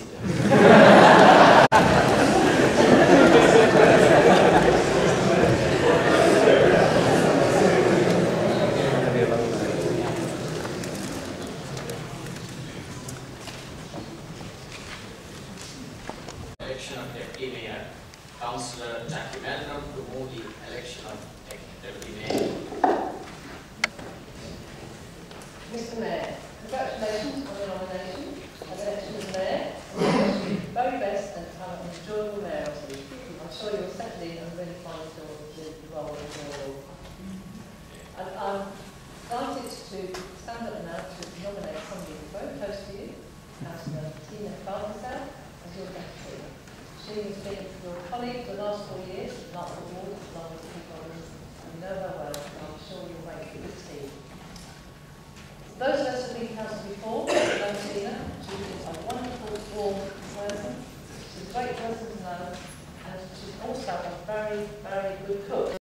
Election of Deputy Mayor, Councillor to move the election of Deputy Mayor. Mr. Mayor, congratulations on your nomination as election as Mayor. I wish you the very best and have an enjoyable mayoralty. I'm sure you'll settle in and really find the role of your role. And I'm delighted to stand up now to nominate somebody very close to you, Councillor Patil.VOB.007, as your deputy. She has been your colleague for the last 4 years, not for all, along with the people, and you know her well, and I'm sure you'll make a good team. Those of us who have been council before, know Tina. She is a wonderful, warm person. She's a great person to know, and she's also a very, very good cook.